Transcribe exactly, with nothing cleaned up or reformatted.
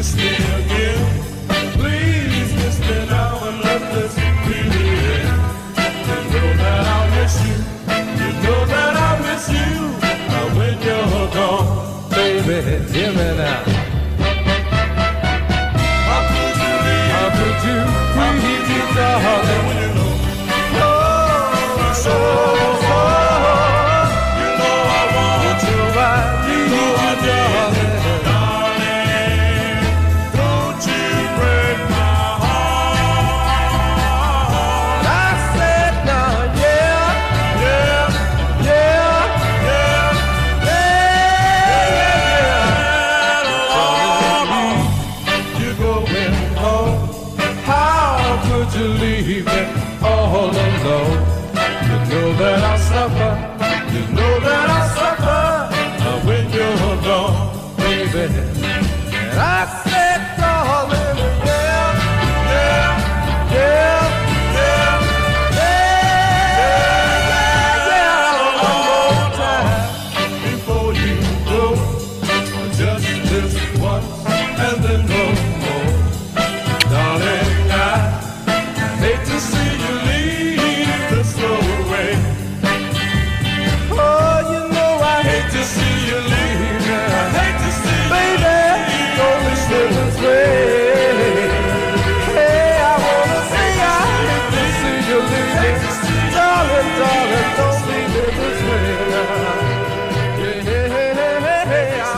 Hear me now. How could you leave? How could you leave me, darling? When you know, oh, so, so, you know I want you right, you know I darling, darling. Don't you break my heart. I said now, yeah, yeah, yeah, yeah, to leave me all alone. You know that I suffer, you know that I suffer when you're gone, baby. And I said, darling, yeah, yeah, yeah, yeah, yeah, yeah, one more time before you go. Just this once and then no more, darling. Hate to see you leave this way. Oh, you know I hate to see you leave. I hate to see you baby, leave. Only stay this way. Hey, I wanna say I hate to see you leave. Darling, darling, don't leave me this way. Yeah, hey, hey, hey, hey, hey.